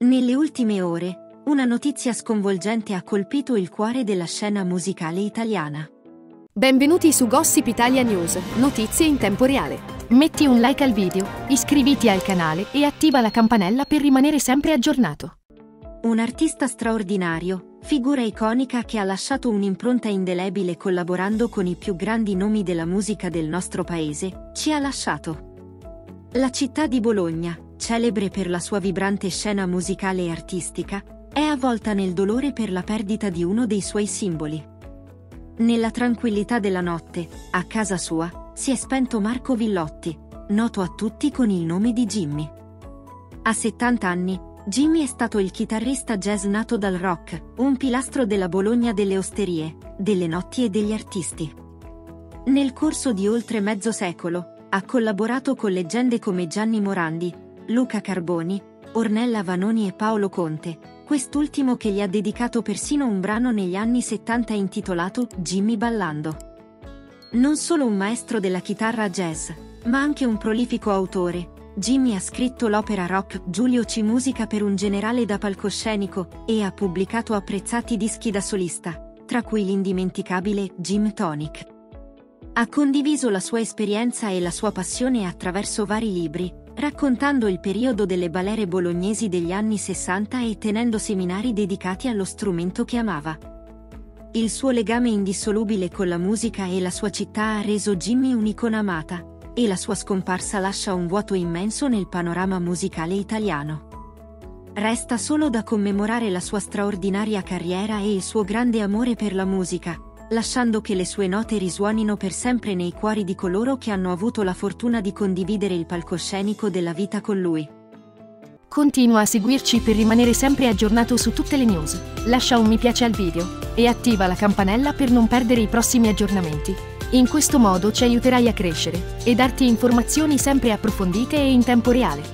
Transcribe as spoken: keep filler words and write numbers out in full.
Nelle ultime ore, una notizia sconvolgente ha colpito il cuore della scena musicale italiana. Benvenuti su Gossip Italia News, notizie in tempo reale. Metti un like al video, iscriviti al canale e attiva la campanella per rimanere sempre aggiornato. Un artista straordinario, figura iconica che ha lasciato un'impronta indelebile collaborando con i più grandi nomi della musica del nostro paese, ci ha lasciato. La città di Bologna, celebre per la sua vibrante scena musicale e artistica, è avvolta nel dolore per la perdita di uno dei suoi simboli. Nella tranquillità della notte, a casa sua, si è spento Marco Villotti, noto a tutti con il nome di Jimmy. A settanta anni, Jimmy è stato il chitarrista jazz nato dal rock, un pilastro della Bologna delle osterie, delle notti e degli artisti. Nel corso di oltre mezzo secolo, ha collaborato con leggende come Gianni Morandi, Luca Carboni, Ornella Vanoni e Paolo Conte, quest'ultimo che gli ha dedicato persino un brano negli anni settanta intitolato Jimmy Ballando. Non solo un maestro della chitarra jazz, ma anche un prolifico autore, Jimmy ha scritto l'opera rock Giulio C. Musica per un generale da palcoscenico e ha pubblicato apprezzati dischi da solista, tra cui l'indimenticabile Gym Tonic. Ha condiviso la sua esperienza e la sua passione attraverso vari libri, raccontando il periodo delle balere bolognesi degli anni sessanta e tenendo seminari dedicati allo strumento che amava. Il suo legame indissolubile con la musica e la sua città ha reso Jimmy un'icona amata, e la sua scomparsa lascia un vuoto immenso nel panorama musicale italiano. Resta solo da commemorare la sua straordinaria carriera e il suo grande amore per la musica, lasciando che le sue note risuonino per sempre nei cuori di coloro che hanno avuto la fortuna di condividere il palcoscenico della vita con lui. Continua a seguirci per rimanere sempre aggiornato su tutte le news, lascia un mi piace al video e attiva la campanella per non perdere i prossimi aggiornamenti. In questo modo ci aiuterai a crescere e darti informazioni sempre approfondite e in tempo reale.